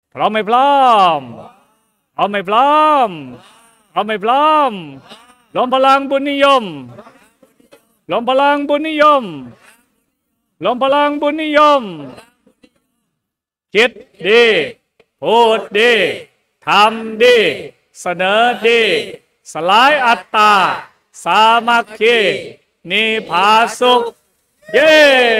พร้อมไม่พร้อมพร้อมไม่พร้อมพร้อมไม่พร้อมรวมพลังบุญนิยมรวมพลังบุญนิยมรวมพลังบุญนิยมคิดดีพูดดีทำดีเสนอดีสลายอัตตาสามัคคีนิพพานสุขเย้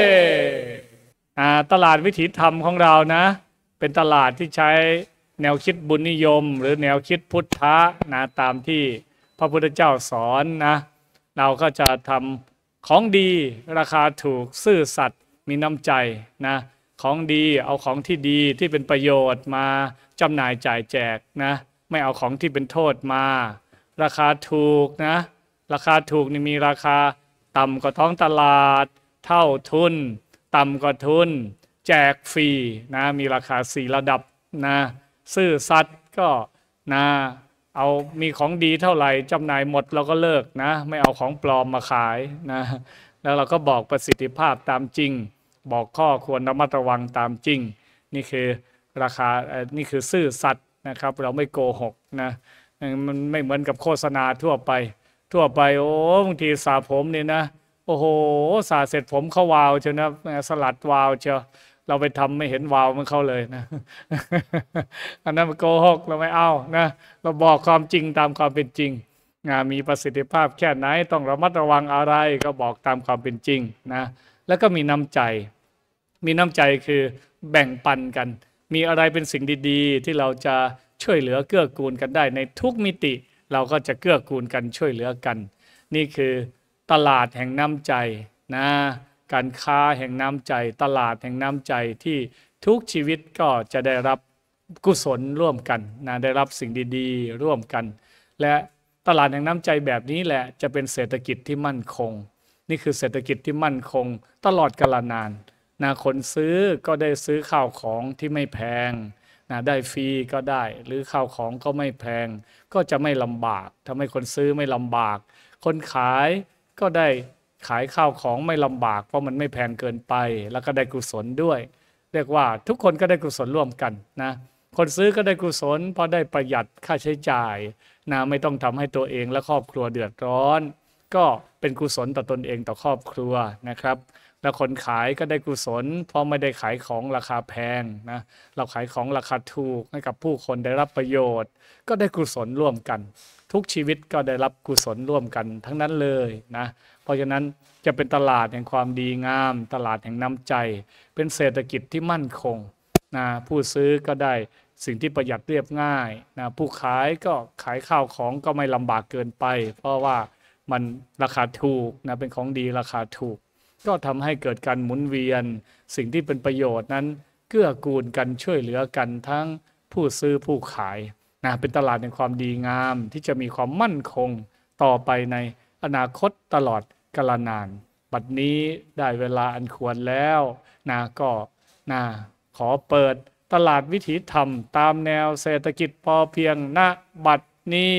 ตลาดวิถีธรรมของเรานะเป็นตลาดที่ใช้แนวคิดบุญนิยมหรือแนวคิดพุทธะนะตามที่พระพุทธเจ้าสอนนะเราก็จะทำของดีราคาถูกซื่อสัตย์มีน้ำใจนะของดีเอาของที่ดีที่เป็นประโยชน์มาจำหน่ายจ่ายแจกนะไม่เอาของที่เป็นโทษมาราคาถูกนะราคาถูกนี่มีราคาต่ำกว่าท้องตลาดเท่าทุนต่ำกว่าทุนแจกฟรีนะมีราคา4ระดับนะซื่อสัตย์ก็นะเอามีของดีเท่าไหร่จำหน่ายหมดเราก็เลิกนะไม่เอาของปลอมมาขายนะแล้วเราก็บอกประสิทธิภาพตามจริงบอกข้อควรระมัดระวังตามจริงนี่คือราคานี่คือซื่อสัตย์นะครับเราไม่โกหกนะมันไม่เหมือนกับโฆษณาทั่วไปโอ้บางทีสระผมนี่นะโอ้โหสระเสร็จผมเขาวาวเชียวนะสลัดวาวเชียวเราไปทำไม่เห็นวาวมันเขาเลยนะอันนั้นมันโกหกเราไม่เอานะเราบอกความจริงตามความเป็นจริงมีประสิทธิภาพแค่ไหนต้องระมัดระวังอะไรก็บอกตามความเป็นจริงนะแล้วก็มีน้ำใจคือแบ่งปันกันมีอะไรเป็นสิ่งดีๆที่เราจะช่วยเหลือเกื้อกูลกันได้ในทุกมิติเราก็จะเกื้อกูลกันช่วยเหลือกันนี่คือตลาดแห่งน้ำใจนะการค้าแห่งน้ำใจตลาดแห่งน้ำใจที่ทุกชีวิตก็จะได้รับกุศลร่วมกันนะได้รับสิ่งดีๆร่วมกันและตลาดแห่งน้ำใจแบบนี้แหละจะเป็นเศรษฐกิจที่มั่นคงนี่คือเศรษฐกิจที่มั่นคงตลอดกาลนานนะคนซื้อก็ได้ซื้อข้าวของที่ไม่แพงนะได้ฟรีก็ได้หรือข้าวของก็ไม่แพงก็จะไม่ลำบากทำให้คนซื้อไม่ลำบากคนขายก็ได้ขายข้าวของไม่ลำบากเพราะมันไม่แพงเกินไปแล้วก็ได้กุศลด้วยเรียกว่าทุกคนก็ได้กุศลร่วมกันนะคนซื้อก็ได้กุศลเพราะได้ประหยัดค่าใช้จ่ายนะไม่ต้องทำให้ตัวเองและครอบครัวเดือดร้อนก็เป็นกุศลต่อตนเองต่อครอบครัวนะครับแล้วคนขายก็ได้กุศลเพราะไม่ได้ขายของราคาแพงนะเราขายของราคาถูกให้กับผู้คนได้รับประโยชน์ก็ได้กุศลร่วมกันทุกชีวิตก็ได้รับกุศลร่วมกันทั้งนั้นเลยนะเพราะฉะนั้นจะเป็นตลาดแห่งความดีงามตลาดแห่งน้ำใจเป็นเศรษฐกิจที่มั่นคงนะผู้ซื้อก็ได้สิ่งที่ประหยัดเรียบง่ายนะผู้ขายก็ขายข้าวของก็ไม่ลำบากเกินไปเพราะว่ามันราคาถูกนะเป็นของดีราคาถูกก็ทำให้เกิดการหมุนเวียนสิ่งที่เป็นประโยชน์นั้นเกื้อกูลกันช่วยเหลือกันทั้งผู้ซื้อผู้ขายนะเป็นตลาดแห่งความดีงามที่จะมีความมั่นคงต่อไปในอนาคตตลอดกาลนานบัดนี้ได้เวลาอันควรแล้วนะก็นะขอเปิดตลาดวิถีธรรมตามแนวเศรษฐกิจพอเพียงณบัดนี้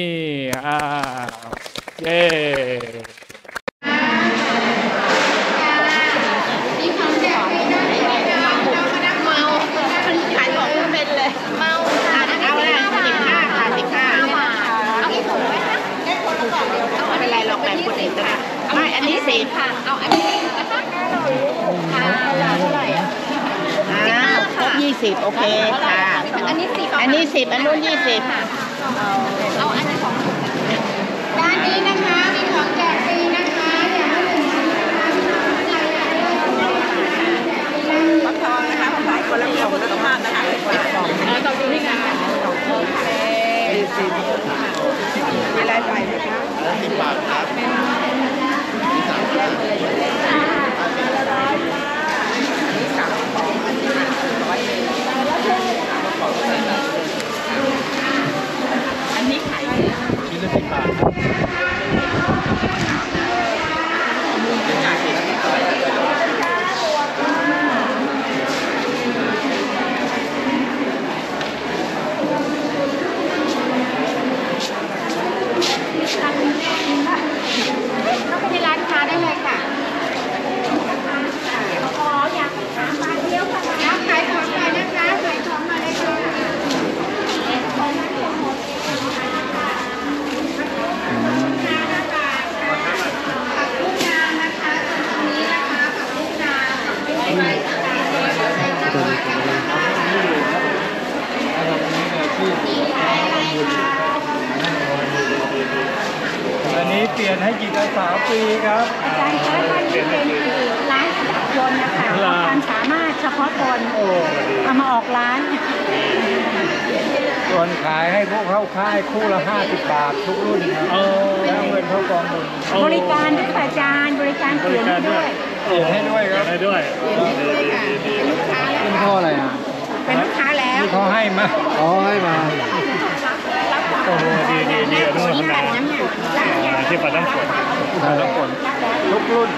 เย้อันนี้10ค่ะเอาอันนี้นะคะค่ะเท่าไหร่อ่ะครบ20โอเคค่ะอันนี้10อันนู้น20ค่ะเอาอันนี้ของด้านนี้นะคะมีของแจกฟรีนะคะอย่างละ1ฟักทองนะคะขายคนละกล่องสุขภาพนะคะขอบคุณที่งานมีรายจ่ายไหมคะ10 บาทครับอันนี้ขายชิ้นละ10 บาทครับเปลี่ยนให้จิตอาสาฟรีครับอาจารย์คะท่านที่เป็นร้านยนต์นะคะความสามารถเฉพาะตนเอามาออกร้านส่วนขายให้พวกเข้าค่ายคู่ละ50 บาททุกรุ่นครับแล้วเงินเข้ากองบุญบริการด้วยค่ะอาจารย์บริการเปลี่ยนให้ด้วยเปลี่ยนให้ด้วยครับให้ด้วยเป็นลูกค้าแล้วเป็นพ่ออะไรอ่ะเป็นลูกค้าแล้วที่เขาให้มาอ๋อให้มาโอ้โหดีอนุโมทนาที่ปัดน้ำฝนทุกคนทุกรุ่น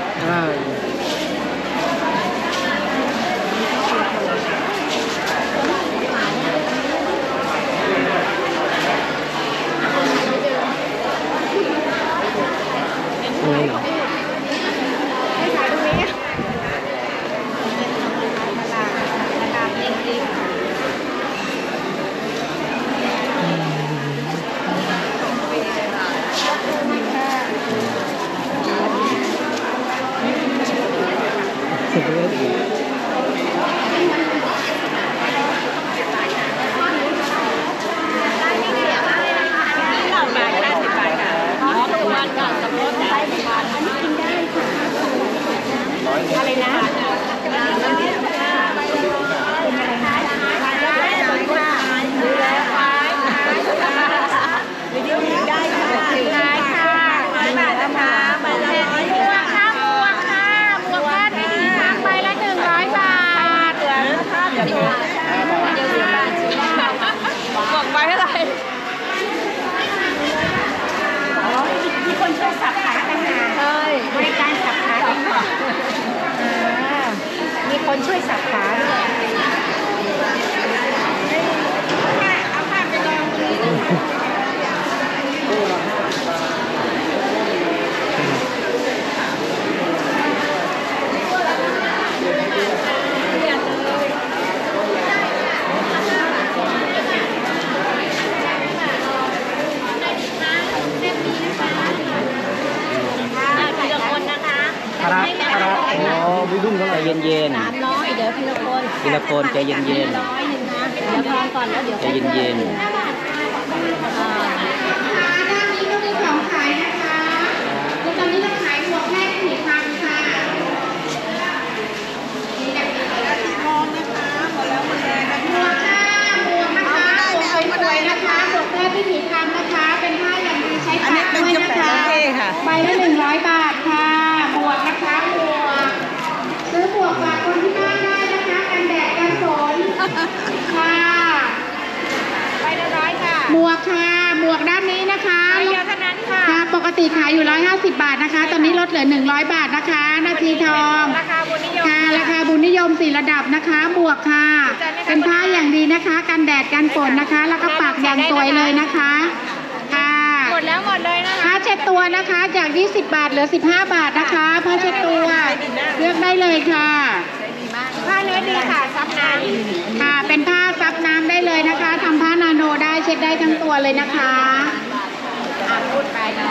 อะไรนะบอกไว้อะไรมีคนช่วยสับขายต่างหากบริการสับขายต่างหากมีคนช่วยสับขาด้วยเอาผ้าไปลองพี่ดุ้งเขาใจเย็น 300เดี๋ยวทีละคนทีละคนใจเย็น 100นึงนะเดี๋ยวพอก่อนแล้วเดี๋ยวใจเย็นด้านนี้ก็มีของขายนะคะแล้วตอนนี้เราขายหมวกแม่สีพันค่ะมีแบบนี้แล้วสีทองนะคะหมดแล้วหมดเลยนะคะหมวกนะคะหมวกสวยๆนะคะหมวกแม่ที่สีพันนะคะ เป็นผ้าอย่างดีใช้ปากด้วยนะคะใบละ100 บาทค่ะหมวกนะคะหมวกซื้อหมวกฝากคนที่บ้านได้นะคะกันแดดกันฝนค่ะใบละ100ค่ะหมวกค่ะหมวกด้านนี้นะคะเดียวเท่านั้นค่ะปกติขายอยู่150 บาทนะคะตอนนี้ลดเหลือ100 บาทนะคะนาทีทองราคาบุญนิยมค่ะราคาบุญนิยม4 ระดับนะคะหมวกค่ะเป็นผ้าอย่างดีนะคะกันแดดกันฝนนะคะแล้วก็ปักอย่างสวยเลยนะคะค่ะหมดแล้วหมดเลยนะคะผ้าเช็ดตัวนะคะจาก20 บาทเหลือ15 บาทนะคะผ้าเช็ดตัวเลือกได้เลยค่ะผ้าเนื้อดีค่ะซับน้ำค่ะเป็นผ้าซับน้ำได้เลยนะคะทำผ้านาโนได้เช็ดได้ทั้งตัวเลยนะคะพูดไปนะ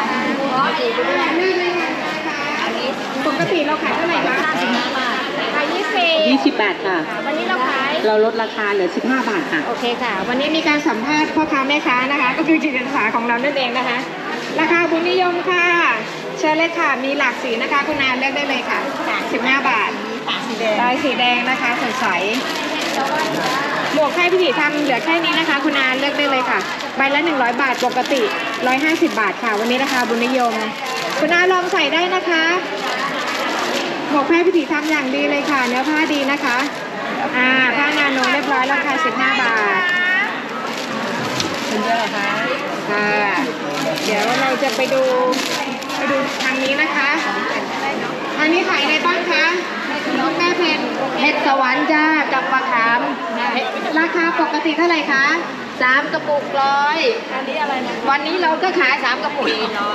ปกติเราขายเท่าไหร่คะ15 บาทขาย20 บาทค่ะวันนี้เราขายเราลดราคาเหลือ15 บาทค่ะโอเคค่ะวันนี้มีการสัมภาษณ์พ่อค้าแม่ค้านะคะก็คือจิตอาสาของเรานั่นเองนะคะราคาบุญนิยมค่ะเชิญเลยค่ะมีหลากสีนะคะคุณนานเลือกได้เลยค่ะ15 บาทลายสีแดงนะคะสดใสหมวกแค่พิธีทำเหลือแค่นี้นะคะคุณนานเลือกได้เลยค่ะใบละ100 บาทปกติ150 บาทค่ะวันนี้ราคาบุญนิยมคุณนานลองใส่ได้นะคะหมวกแพทย์พิธีทำอย่างดีเลยค่ะเนื้อผ้าดีนะคะผ้านาโนเรียบร้อยราคา15 บาทคุณเยอะเหรอคะค่ะเดี๋ยวเราจะไปดูทางนี้นะคะอันนี้ขายอะไรบ้างคะน้องแม่เพนเห็ดสวรรค์จ้ากับปลาขามราคาปกติเท่าไหร่คะ3 กระปุก100อันนี้อะไรนะวันนี้เราก็ขาย3 กระปุก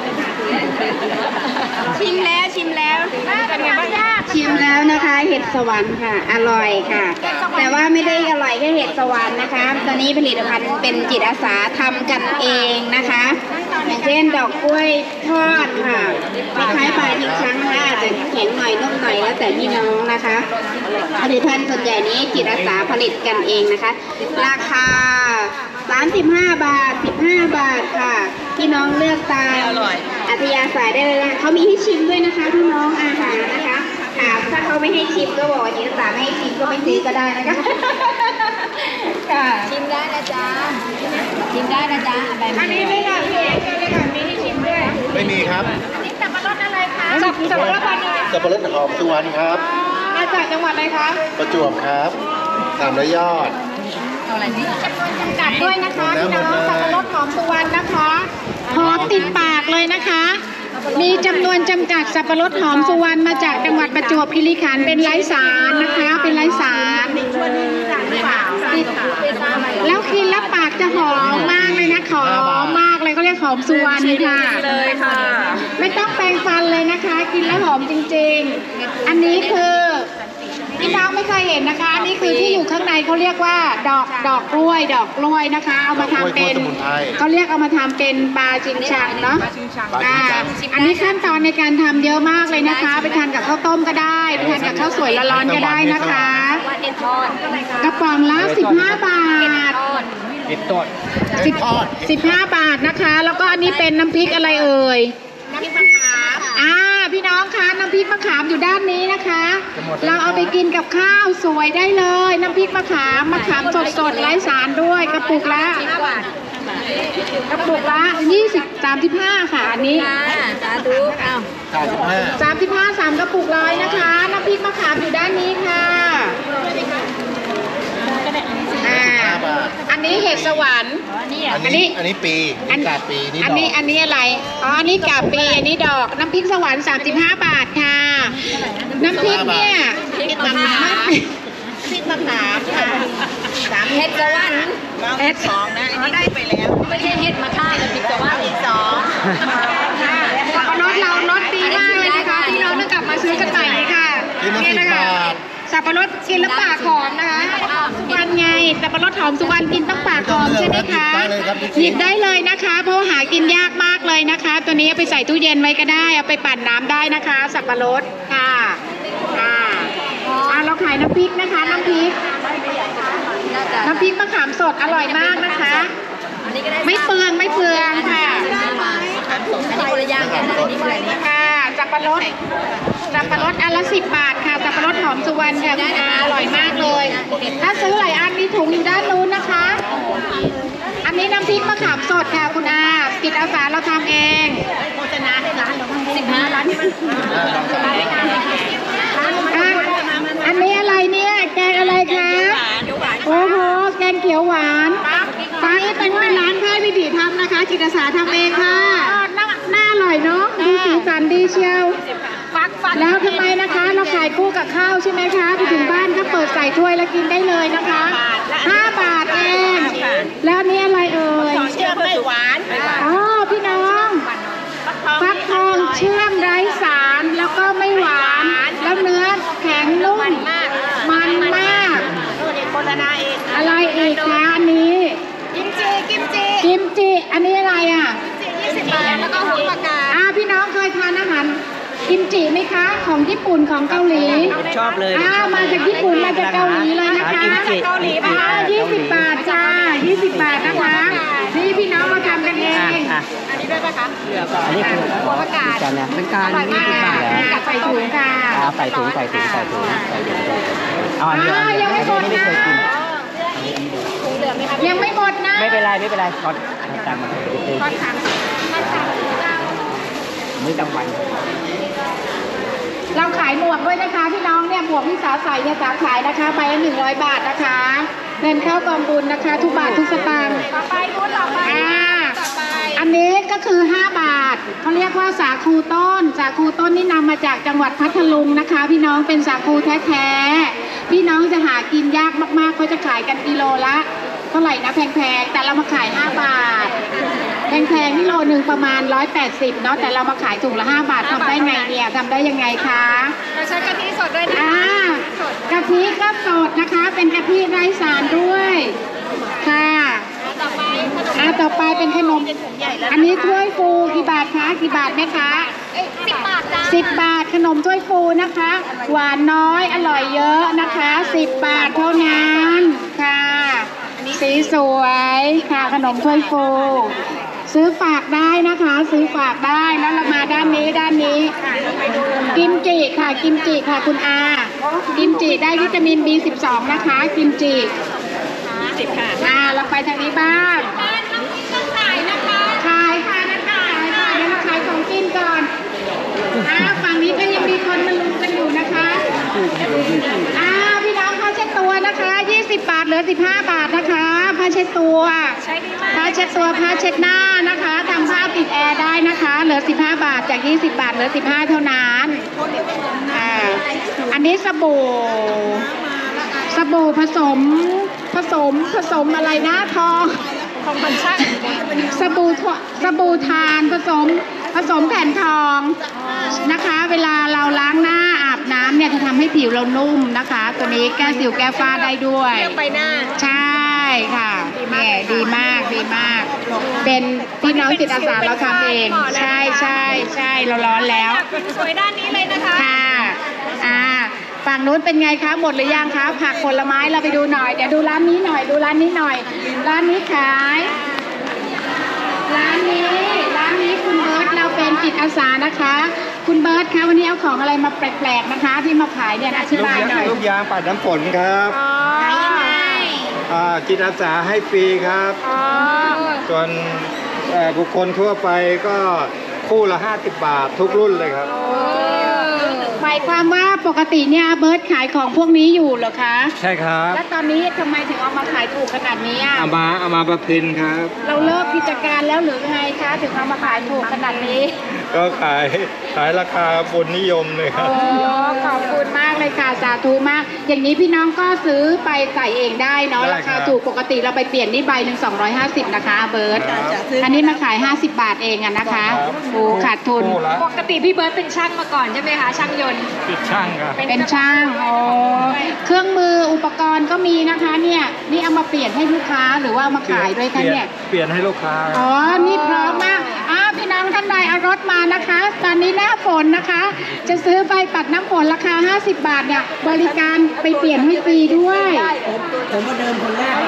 ชิมแล้วเป็นไงบ้างชิมแล้วนะคะเห็ดสวรรค์ค่ะอร่อยค่ะแต่ว่าไม่ได้อร่อยแค่เห็ดสวรรค์นะคะตอนนี้ผลิตภัณฑ์เป็นจิตอาสาทำกันเองนะคะอย่างเช่นดอกกล้วยทอดค่ะคล้ายๆปลาอีกครั้งนะคะอาจจะแข็งหน่อยนุ่มหน่อยแล้วแต่พี่น้องนะคะผลิตภัณฑ์ส่วนใหญ่นี้จิตอาสาผลิตกันเองนะคะราคา35 บาท15 บาทค่ะพี่น้องเลือกตามอัธยาศัยได้เลยนะเขามีให้ชิมด้วยนะคะพี่น้องอาหารนะคะถ้าเขาไม่ให้ชิมก็บอกว่าจิตอาสาไม่ให้ชิมก็ไม่ซื้อก็ได้นะคะชิมได้นะจ๊ะชิมได้นะจ๊ะอันนี้ไม่ค่ะพี่เอกเลยค่ะมีให้ชิมด้วยไม่มีครับอันนี้สับปะรดอะไรคะสับปะรดพันธุ์อะไรสับปะรดหอมสุวรรณครับมาจากจังหวัดอะไรคะประจวบครับ300 ยอดอะไรนี่จำนวนจำกัดด้วยนะคะพี่น้องสับปะรดหอมสุวรรณนะคะหอมติดปากเลยนะคะมีจำนวนจำกัดสับปะรดหอมสุวรรณมาจากจังหวัดประจวบคีรีขันธ์เป็นไร้สารนะคะเป็นไร้สารแล้วกินแล้วปากจะหอมมากเลยนะหอมมากเลยเขาเรียกหอมสุวรรณค่ะเลยค่ะไม่ต้องแปรงฟันเลยนะคะกินแล้วหอมจริงๆอันนี้คือพี่น้องไม่เคยเห็นนะคะนี่คือที่อยู่ข้างในเขาเรียกว่าดอกกล้วยนะคะเอามาทำเป็นเขาเรียกเอามาทำเป็นปลาชิงชังเนาะอันนี้ขั้นตอนในการทำเยอะมากเลยนะคะไปทานกับข้าวต้มก็ได้ไปทานกับข้าวสวยร้อนๆก็ได้นะคะกระป๋องละ15 บาท15 บาทนะคะแล้วก็อันนี้เป็นน้ำพริกอะไรเอ่ยน้ำพริกมะขามพี่น้องคะน้ำพริกมะขามอยู่ด้านนี้นะคะเราเอาไปกินกับข้าวสวยได้เลยน้ำพริกมะขามสดไร้สารด้วยกระปุกละ35ค่ะอันนี้สาธุ 35 3กระปุก100นะคะน้ำพริกมะขามอยู่ด้านนี้ค่ะอันนี้เห็ดสวรรค์อันนี้ปีกาบปีอันนี้อะไรอันนี้กาบปีอันนี้ดอกน้ำพริกสวรรค์35 บาทค่ะน้ำพริกเนี่ยพริกมะขามค่ะเห็ดสวรรค์เห็ด2นะอันนี้ได้ไปแล้วไม่ใช่เห็ดมะขามแต่พริกสวรรค์2สับปะรดเรารสดีมากเลยนะคะพี่น้องต้องกลับมาซื้อกันใหม่เลยค่ะนี่นะคะสับปะรดกินแล้วปากหอมนะคะวันไงสับปะรดหอมสุวรรณกินต้องปากหอมใช่ไหมคะหยิบได้เลยนะคะเพราะหากินยากมากเลยนะคะตัวนี้เอาไปใส่ตู้เย็นไว้ก็ได้เอาไปปั่นน้ำได้นะคะสับปะรดค่ะเราขายน้ำพริกนะคะน้ำพริกมะขามสดอร่อยมากนะคะไม่เปลืองค่ะอันนี้คนละอย่างกันอันนี้ค่ะสับปะรดอันละ10 บาทค่ะสับปะรดหอมสุวรรณค่ะคุณอาอร่อยมากเลยถ้าซื้อหลายอันมีถุงอยู่ด้านนู้นนะคะอันนี้น้ำพริกมะขามสดค่ะคุณอาจิตอาสาเราทำเองโฆษณาให้ร้านเรา15 ร้านที่มันอันนี้อะไรเนี่ยแกงอะไรคะโอ้โหแกงเขียวหวานฟ้าเป็นร้านค่ายวิถีทำนะคะจิตอาสาทำเองค่ะน่าอร่อยเนาะดูสีสันดีเชียวแล้วทำไมนะคะเราขายคู่กับข้าวใช่ไหมคะไปถึงบ้านก็เปิดใส่ถ้วยแล้วกินได้เลยนะคะ5 บาทเองแล้วนี่อะไรเอ่ยเชื่อมไม่หวานพี่น้องฟักทองเชื่อมไร้สารแล้วก็ไม่หวานแล้วเนื้อแข็งนุ่มมันมากอะไรอีกคะอันนี้กิมจิอันนี้อะไรอ่ะ 20 บาทแล้วก็หัวปลากาพี่น้องเคยทานอาหารกิมจิไหมคะของญี่ปุ่นของเกาหลีชอบเลยมาจากญี่ปุ่นมาจากเกาหลีเลยนะคะเกาหลีป่ะ 20 บาทจ้า20 บาทนะคะนี่พี่น้องมาทำกันเองอันนี้ด้วยป่ะคะอันนี้คือหัวปลากาเป็นการ20 บาทกับใส่ถุงค่ะใส่ถุงเอาอันนี้ยังไม่หมดนะยังไม่หมดนะไม่เป็นไรขอตังค์มามื้อกลางวันเราขายหมวกด้วยนะคะพี่น้องเนี่ยหมวกที่สาวใส่เนี่ยสาวขายนะคะใบละ100 บาทนะคะเงินเข้ากองบุญนะคะทุกบาททุกสตางค์ต่อไปอันนี้ก็คือ5 บาทเขาเรียกว่าสาคูต้นนี่นำมาจากจังหวัดพัทลุงนะคะพี่น้องเป็นสาคูแท้ๆพี่น้องจะหากินยากมากๆเขาจะขายกันกิโลละเท่าไหร่นะแพงๆแต่เรามาขาย5 บาทแพงๆนี่โลนึงประมาณ180เนาะแต่เรามาขายถุงละ5 บาททำได้ไงเนี่ยทำได้ยังไงคะเราใช้กะทิสดด้วยนะคะกะทิก็สดนะคะเป็นกะทิไร้สารด้วยค่ะต่อไปเป็นขนมอันนี้ถ้วยฟูกี่บาทคะกี่บาทไหมคะ 10 บาทจ้า 10 บาทขนมถ้วยฟูนะคะหวานน้อยอร่อยเยอะนะคะ10 บาทเท่านั้นค่ะสีสวยค่ะขนมถ้วยฟู10 ซื้อฝากได้นะคะ ซื้อฝากได้แล้วเรามาด้านนี้กิมจิค่ะกิมจิค่ะคุณอากิมจิได้วิตามิน B12 นะคะกิมจิ20ค่ะเราไปทางนี้บ้างขายค่ะขายค่ะเดี๋ยวมาขายของกินก่อนฝั่งนี้ก็ยังมีคนมาลุ้นกันอยู่นะคะพี่น้องผ้าเช็ดตัวนะคะ20 บาทเหลือ15 บาทนะคะผ้าเช็ดตัวผ้าเช็ดตัวผ้าเช็ดหน้านะคะทำผ้าติดแอร์ได้นะคะเหลือ15 บาทจาก20 บาทเหลือ15เท่านั้นอันนี้สบู่ผสมอะไรนะทองพันช่างสบู่ทานผสมแผ่นทองนะคะเวลาเราล้างหน้าอาบน้ำเนี่ยจะทำให้ผิวเรานุ่มนะคะตัวนี้แก้สิวแก้ฝ้าได้ด้วยไปหน้าใช่ค่ะเนี่ยดีมากเป็นพี่น้องจิตอาสาเราทำเองใช่เราร้อนแล้วสวยด้านนี้เลยนะคะค่ะฝั่งนู้นเป็นไงคะหมดหรือยังคะผักผลไม้เราไปดูหน่อยเดี๋ยวดูร้านนี้หน่อยร้านนี้ขายร้านนี้คุณเบิร์ตเราเป็นจิตอาสานะคะคุณเบิร์ตคะวันนี้เอาของอะไรมาแปลกๆนะคะที่มาขายเนี่ยอธิบายหน่อยลูกยางปัดน้ำฝนครับจิตอาสาให้ฟรีครับส่วนบุคคลทั่วไปก็คู่ละ50 บาททุกรุ่นเลยครับหมายความว่าปกติเนี่ยเบิร์ตขายของพวกนี้อยู่เหรอคะใช่ครับแล้วตอนนี้ทำไมถึงเอามาขายถูกขนาดนี้เอามาประพินครับเราเลิกกิจการแล้วหรือไงคะถึงเอามาขายถูกขนาดนี้ก็ขายราคาบุญนิยมเลยครับขอบคุณมากเลยค่ะสาธุมากอย่างนี้พี่น้องก็ซื้อไปใส่เองได้เนาะราคาถูกปกติเราไปเปลี่ยนนี่ใบหนึ่ง250นะคะเบิร์ตอันนี้มาขาย50 บาทเองนะคะโอ้ขาดทุนปกติพี่เบิร์ตเป็นช่างมาก่อนใช่ไหมคะช่างยนต์เป็นช่างครับเป็นช่างเครื่องมืออุปกรณ์ก็มีนะคะเนี่ยนี่เอามาเปลี่ยนให้ลูกค้าหรือว่ามาขายด้วยคะเนี่ยเปลี่ยนให้ลูกค้านี่พร้อมมากพี่น้องท่านใดเอารถมานะคะตอนนี้หน้าฝนนะคะจะซื้อใบปัดน้ำฝนราคา50 บาทเนี่ยบริการไปเปลี่ยนให้ฟรีด้วยผมมาเดินคนแรก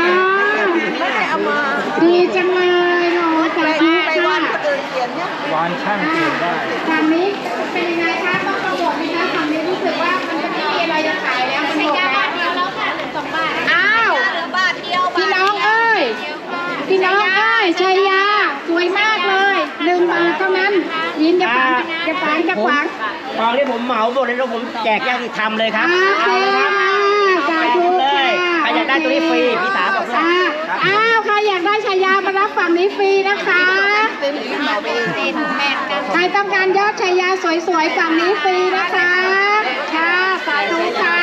ดีจังเลยเนาะแต่ค่ะวานช่างเปลี่ยนได้ทางนี้เป็นยังไงคะต้องประกวดไหมคะทางนี้รู้สึกว่ามันไม่มีอะไรจะขายแล้วมันหมดแล้วค่ะ2 บาทบาทเดียวพี่น้องเอ้ยชัยยาสวยมากเลย1 บาทเท่านั้นยินจะฝังตอนที่ผมเหมาหมดเลยแล้วผมแจกญาติธรรมเลยครับสาธุเลยใครอยากได้ตัวนี้ฟรีพี่สาวบอกเลยใครอยากได้ชัยยามารับฝั่งนี้ฟรีนะคะใครต้องการยอดชัยยาสวยๆฝั่งนี้ฟรีนะคะค่ะสาธุค่ะ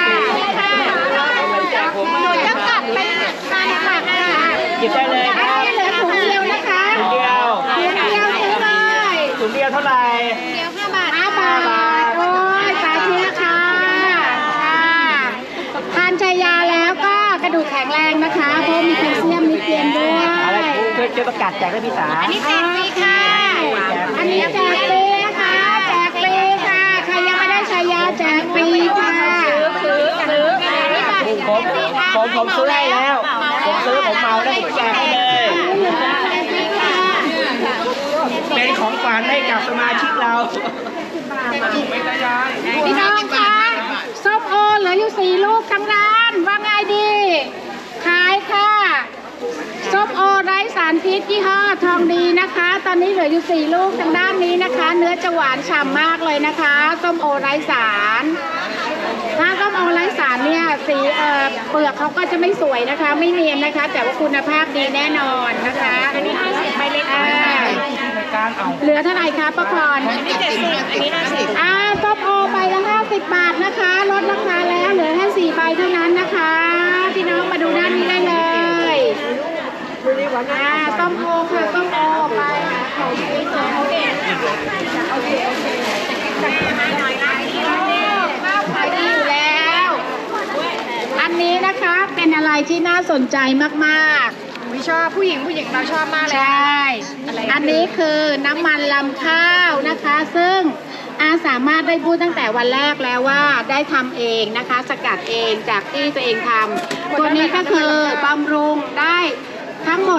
หนูจะกลับไปทานผักค่ะหยิบได้เลยครับเหลือถุงเดียวนะคะถุงเดียวซื้อเลยถุงเดียวเท่าไหร่ 5 บาทโอ้ยสาธุค่ะทานชัยยาแล้วก็กระดูกแข็งแรงนะคะเพราะมีแคลเซียมมีเกลือด้วยช่วยประกาศแจกให้พี่สาอันนี้แจกฟรีค่ะอันนี้แจกฟรีค่ะใครยังไม่ได้ชัยยาแจกฟรีค่ะผมซื้อให้แล้วผมเมาแล้วผมแจกให้เลยเป็นของขวัญให้กับสมาชิกเราพี่น้องคะส้มโอเหลืออยู่4 ลูกทั้งร้านว่าไงดีขายค่ะส้มโอไร้สารพิษยี่ห้อทองดีนะคะตอนนี้เหลืออยู่4 ลูกทางด้านนี้นะคะเนื้อจะหวานฉ่ำมากเลยนะคะส้มโอไร้สารถ้าส้มโอไร้สารเนี่ยสีเปลือกเขาก็จะไม่สวยนะคะไม่เนียนนะคะแต่ว่าคุณภาพดีแน่นอนนะคะอันนี้50ใบเล็กเหลือเท่าไหร่คะป้าพรอันนี้70อันนี้50ส้มโอใบละ50 บาทนะคะลดราคาแล้วเหลือแค่4 ใบเท่านั้นนะคะพี่น้องมาดูด้านนี้ได้เลยส้มโอค่ะส้มโอไปของพี่สาวโอเคขายดีอยู่แล้วอันนี้นะคะเป็นอะไรที่น่าสนใจมากๆชอบผู้หญิงเราชอบมากเลยใช่อันนี้คือน้ำมันลำข้าวนะคะซึ่งสามารถได้พูดตั้งแต่วันแรกแล้วว่าได้ทำเองนะคะสกัดเองจากที่ตัวเองทำตัวนี้ก็คือบำรุงได้ทั้งหมด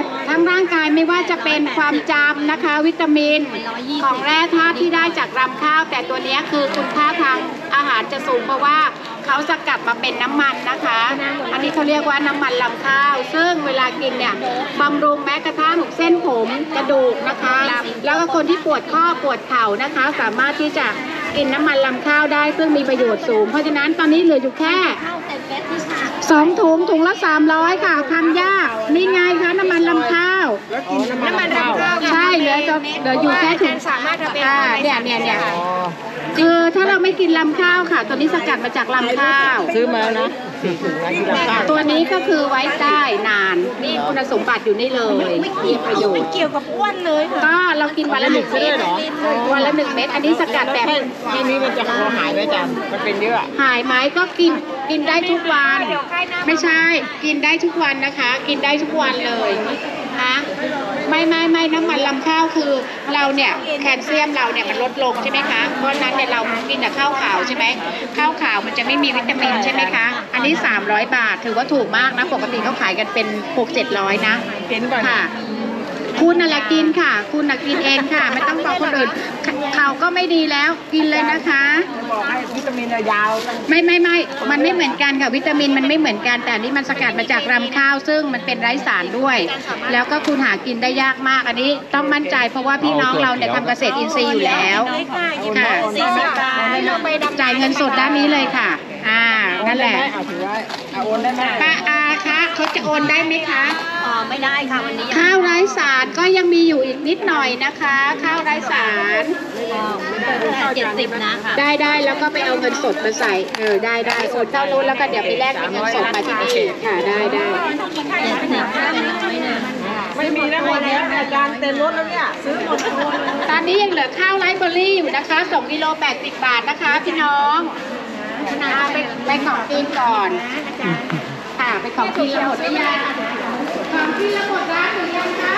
ร่างกายไม่ว่าจะเป็นความจำนะคะ วิตามินของแร่ธาตุที่ได้จากรำข้าว แต่ตัวนี้คือคุณค่าทางอาหารจะสูงเพราะว่าเขาสกัดมาเป็นน้ำมันนะคะ อันนี้เขาเรียกว่าน้ำมันรำข้าว ซึ่งเวลากินเนี่ยบำรุงแม้กระทั่งเส้นผมกระดูกนะคะ แล้วก็คนที่ปวดข้อปวดเข่านะคะ สามารถที่จะกินน้ำมันรำข้าวได้ซึ่งมีประโยชน์สูง เพราะฉะนั้นตอนนี้เหลืออยู่แค่2 ถุงถุงละ300ค่ะทำยากนี่ไงคะน้ำมันรำข้าวน้ำมันรำข้าวใช่เหลืออยู่แค่ถุงสามารถทำเนี่ยคือถ้าเราไม่กินรำข้าวค่ะ ตัวนี้สกัดมาจากรำข้าวซื้อมานะตัวนี้ก็คือไว้ได้นานนี่คุณสมบัติอยู่นี่เลยมีประโยชน์เกี่ยวกับอ้วนเลยก็เรากินวันละ1 เม็ดวันละ1 เม็ดอันนี้สกัดแบบทีนี้มันจะหายไหมจันมันเป็นเยอะหายไหมก็กินได้ทุกวันไม่ใช่กินได้ทุกวันนะคะ กินได้ทุกวันเลยนะไม่น้ำมันรำข้าวคือเราเนี่ยแคลเซียมเราเนี่ยมันลดลงใช่ไหมคะเพราะนั้นเนี่ยเรากินแต่ข้าวขาวใช่ไหมข้าวขาวมันจะไม่มีวิตามินใช่ไหมคะอันนี้300 บาทถือว่าถูกมากนะปกติเขาขายกันเป็น600-700นะค่ะคุณน่ะแหละกินค่ะคุณน่ะกินเองค่ะไม่ต้องบอกคนอื่นเขาก็ไม่ดีแล้วกินเลยนะคะบอกให้วิตามินยาวไม่มันไม่เหมือนกันค่ะวิตามินมันไม่เหมือนกันแต่นี่มันสกัดมาจากรำข้าวซึ่งมันเป็นไร้สารด้วยแล้วก็คุณหากินได้ยากมากอันนี้ต้องมั่นใจเพราะว่าพี่น้องเราเนี่ยทำเกษตรอินทรีย์อยู่แล้วค่ะจ่ายเงินสดด้านนี้เลยค่ะนั่นแหละโอนได้ไหมป้าอาคะเขาจะโอนได้ไหมคะไม่ได้ค่ะวันนี้ข้าวไร้สารก็ยังมีอยู่อีกนิดหน่อยนะคะข้าวไร้สาร 70นะค่ะได้แล้วก็ไปเอาเงินสดมาใส่ได้โอนเข้านู้นแล้วก็เดี๋ยวไปแลกเป็นเงินสดมาที่นี่ค่ะได้ไม่มีแล้ววันนี้อาจารย์เต็มรถแล้วเนี่ยซื้อหมดตอนนี้ยังเหลือข้าวไร้เบอร์รี่อยู่นะคะ2 กิโล80 บาทนะคะพี่น้องไปของกินก่อนค่ะไปของกินแล้วหมดได้ยังของกินแล้วหมดร้านหรือยังคะ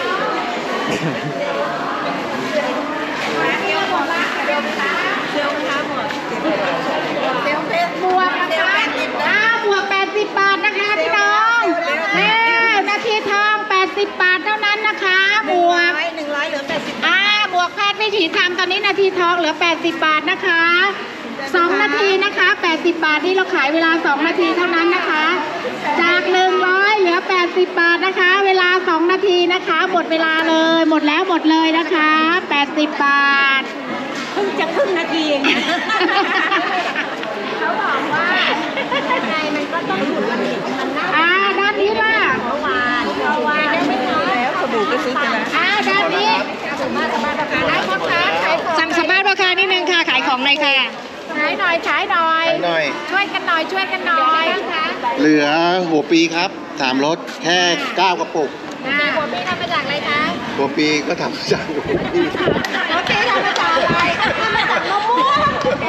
บวกนะคะบวก80 บาทนะคะพี่น้องนาทีทอง80 บาทเท่านั้นนะคะบวก 100เหลือ80 บวกแพทย์วิถีธรรมตอนนี้นาทีทองเหลือ80 บาทนะคะ2 นาทีนะคะ80 บาทนี่เราขายเวลา2 นาทีเท่านั้นนะคะจาก100เหลือ80 บาทนะคะเวลา2 นาทีนะคะหมดเวลาเลยหมดแล้วหมดเลยนะคะ80 บาทเพิ่งจะครึ่งนาทีเองเขาบอกว่ายังไงมันก็ต้องหยุดวันนี้มันด้านนี้ล่ะเมื่อวานยังไม่มาแล้วสบู่ก็ซื้อไปแล้วด้านนี้สั่งสัมภาษณ์ราคานิดนึงค่ะขายของหน่อยค่ะขายหน่อยช่วยกันหน่อยเหลือหัวปีครับ3 รถแค่9 กระปุกหัวปีทำมาจากอะไรคะหัวปีก็ทำมาจากหัวปีทำมาจากอะไรมาจากมะม่วง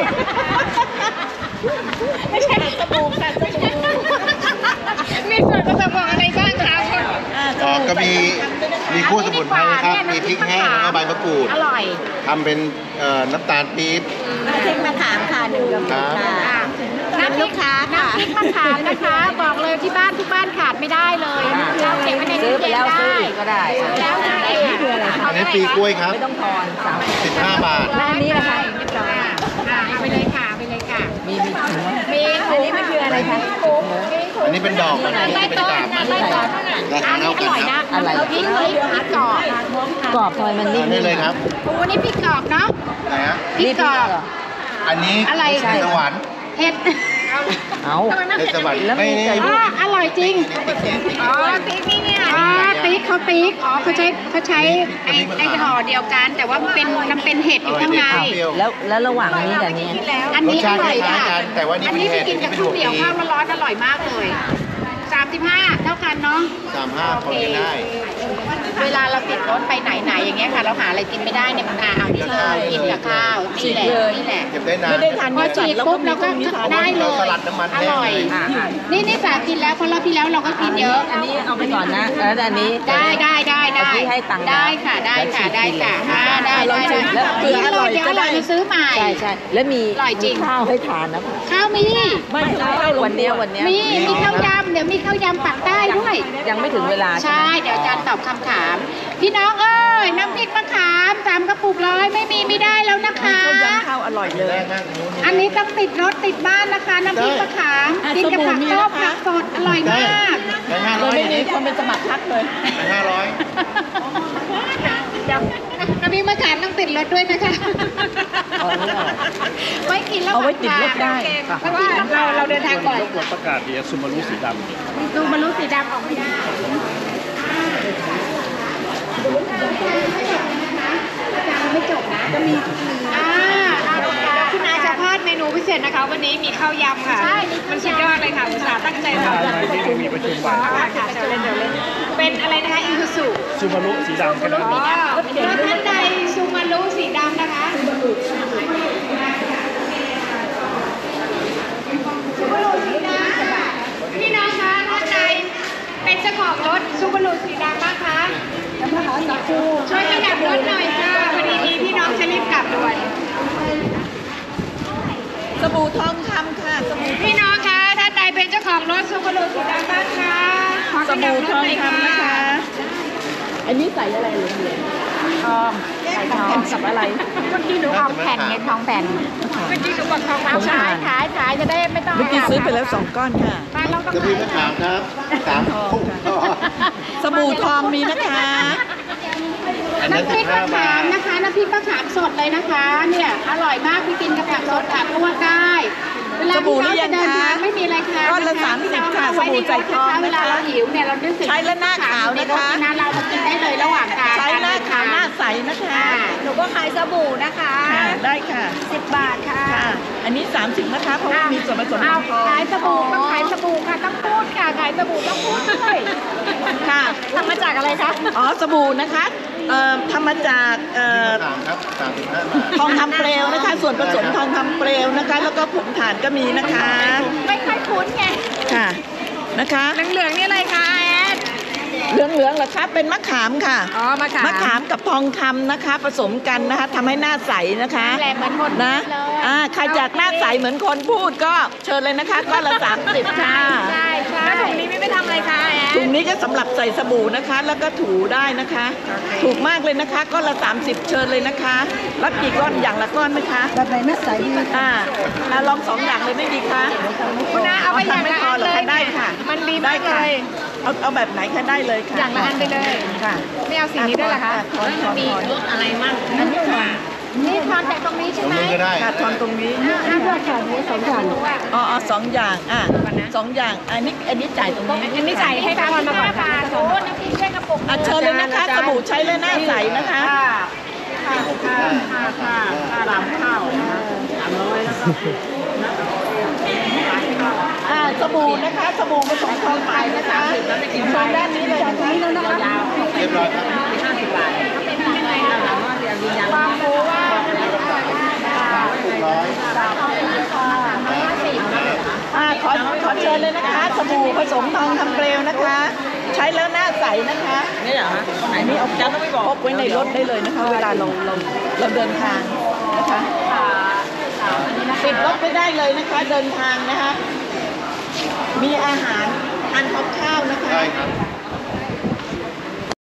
ไม่ใช่สบู่ค่ะมีส่วนผสมของอะไรบ้างคะก็มีคั่วสมุนไพรครับมีพริกแห้งแล้วก็ใบมะกรูดอร่อยทำเป็นน้ำตาลปี๊บน้ำพริกมะขามค่ะ1 กระปุกค่ะน้ำพริกมะขามนะคะบอกเลยที่บ้านทุกบ้านขาดไม่ได้เลยเราเก็บไว้ในตู้เย็นได้ก็ได้แล้วอันนี้ปีกล้วยครับไม่ต้องทอน 15 บาทแล้วอันนี้นะคะเอาไปเลยค่ะมีถุงอันนี้มันคืออะไรคะอันนี้เป็นดอกมันนี่เป็นกาบราคาเท่ากันครับอะไรพริกกรอบทำไมมันนิ่มนี่เลยครับนี่พริกกรอบเนาะไหนฮะพริกกรอบอันนี้อะไรเห็ดสวรรค์เห็ดเห็ดสวรรค์ไม่อร่อยจริงติ๊กนี่เนี่ยติ๊กเขาใช้ไอ้ห่อเดียวกันแต่ว่ามันเป็นเห็ดอยู่ข้างในแล้วระหว่างนี้กับนี้อันนี้อร่อยกันแต่ว่านี่เป็นเห็ดกินกับข้าวเหนียวข้าวร้อนอร่อยมากเลย35เท่ากันเนาะ 35พอกินได้เวลาเราติดรถไปไหนอย่างเงี้ยค่ะเราหาอะไรกินไม่ได้เนี่ยมันเอานี่เลยกินกับข้าวนี่แหละเก็บได้นานไม่ได้ทานพอฉีดปุ๊บเราก็ได้เลยอร่อยนี่สากินแล้วเพราะรอบที่แล้วเราก็กินเยอะอันนี้เอาไปก่อนนะแล้วอันนี้ได้ได้เมื่อกี้ให้ตังค์ได้ค่ะได้ค่ะได้ค่ะได้ลองชิมแล้วเกลืออร่อยเดี๋ยวจะอร่ได้อยจะซื้อใหม่ใช่แล้วมีอร่อยจริงข้าวให้ทานนะข้าวมีไม่ข้าววันเนี้ยมีข้าวยำเดี๋ยวมีข้าวยำปักใต้ด้วยยังไม่ถึงเวลาใช่เดี๋ยวอาจารย์ตอบคำถาม พี่น้องเอ้ยน้ำพริกมะขาม3 กระปุกร้อยไม่ได้แล้วนะคะข้าวยำข้าวอร่อยเลยอันนี้ต้องติดรถติดบ้านนะคะน้ำพริกมะขามกินกับผักต้มผักสดอร่อยมากได้เรา 500 ไม่มีคนเป็นสมัครพักเลยได้500 น้ำพริกมะขามต้องติดรถด้วยนะคะเอาไม่เอาไว้กินแล้วเอาไว้ติดรถได้เพราะว่าเราเดินทางบ่อยควรประกาศเดียซูมารุสีดำดูมารู้สีดำออกไม่ได้ไม่จบนะจะมีคุณนายจะพลาดเมนูพิเศษนะคะ วันนี้มีข้าวยำค่ะมันสุดยอดเลยค่ะอุตส่าห์ตั้งใจทำไม่ที่มีประชุมวันค่ะเดี๋ยวเล่นเป็นอะไรนะคะอิซูซุซูมารุสีดำกันนะถ้าท่านใดซูมารุสีดำนะคะพี่น้องคะท่านใดเป็นเจ้าของรถซูบารุสีดำบ้างคะช่วยขยับรถหน่อยค่ะพอดีมีพี่น้องจะรีบกลับด่วนสบู่ทองคำค่ะสบู่พี่น้องคะท่านใดเป็นเจ้าของรถซูบารุสีดำบ้างคะขอสขยับู่บรทถองหน่อยคำนะคะ อันนี้ใส่อะไรเหลืองๆทองใส่ทองกับอะไรเมื่อกี้หนูเอาแผ่นไงทองแผ่นเมื่อกี้หนูบอกทองขายขายจะได้ไม่ต้องเมื่อกี้ซื้อไปแล้ว2 ก้อนค่ะไปเราต้องจะมีมะขามครับ3 ถุงสบู่ทองมีนะคะน้ำพริกมะขามนะคะน้ำพริกมะขามสดเลยนะคะ เนี่ยอร่อยมากพี่กินกับผักสดผักลวกได้เวลาสบู่ที่หรือยัเรางจะเดินคะทางไม่มีอะไรค่ะก้อนละ30ค่ะสบู่ใจทองเวนะคะลาเราหิวเนี่ยเรานึกถึงใช้แล้วหน้าขาวนะคะนะเรามากินได้เลยระหว่างทางใช้หน้าขาวหน้าใสนะคะหนูก็ขายสบู่นะคะค่ะได้ค่ะ 10 บาทค่ะค่ะ อันนี้30นะคะเพราะว่ามีส่วนผสมขเอาองทองขายสบู่ต้องขายสบู่ค่ะต้องพูดค่ะขายสบู่ต้องพูดด้วยค่ะทำมาจากอะไรคะอ๋อสบู่นะคะทำมาจากมะขามครับ35 บาททองคำเปลวนะคะ ส่วนผสมทองคำเปลวนะคะ แล้วก็ผงถ่านก็มีนะคะไม่ค่อยคุ้นไงค่ะนะคะเหลืองๆนี่อะไรคะแอดเหลืองๆเหรอคะเป็นมะขามค่ะอ๋อมะขามมะขามกับทองคำนะคะ ผสมกันนะคะทำให้หน้าใสนะคะแหละเหมือนคนนะเลยใครจากหน้าใสเหมือนคนพูดก็เชิญเลยนะคะก้อนละ30ค่ะใช่ใช่แล้วถุงนี้ไม่ทำอะไรคะแอดถุงนี้ก็สำหรับใส่สบู่นะคะ แล้วก็ถูได้นะคะ ถูกมากเลยนะคะก้อนละ30เชิญเลยนะคะรับกี่ก้อนอย่างละก้อนไหมคะแบบไหนไม่ใส่ลอง2 อย่างเลยไม่ดีคะคุณนะเอาไปอย่างไม่ละพออันเหรอเลยคะได้ค่ะมันดีมากเลยเอาแบบไหนคะได้เลยค่ะอย่างละอันไปเลยค่ะไม่เอาสีนี้ด้วยเหรอคะทอนมีรสอะไรมั่งอันนี้ค่ะนี่ทอนแต่ตรงนี้ใช่ไหมก็ได้ค่ะทอนตรงนี้ห้าเลือกค่ะนี้2 อย่างอ๋อ2 อย่าง2 อย่างอันนี้จ่ายตรงนี้อันนี้ใส่ให้ทอนมาก่อนค่ะโอ้น้ำพริกแค่กระปุกเชิญเลยนะคะสบู่ใช้แล้วหน้าใสนะคะรำข้าวสบู่นะคะสบู่ผสมทองไปนะคะทางด้านนี้เลยนะคะยาวเรียบร้อยครับความรู้ว่าขอเชิญเลยนะคะสบู่ผสมทองคำเปลวนะคะ ใช้แล้วหน้าใสนะคะนี่เหรออันนี้เอาจัดพกไว้ในรถได้เลยนะคะ เวลาเราเดินทางนะคะติดรถไปได้เลยนะคะเดินทางนะคะ มีอาหารทานข้าวนะคะได้ครับ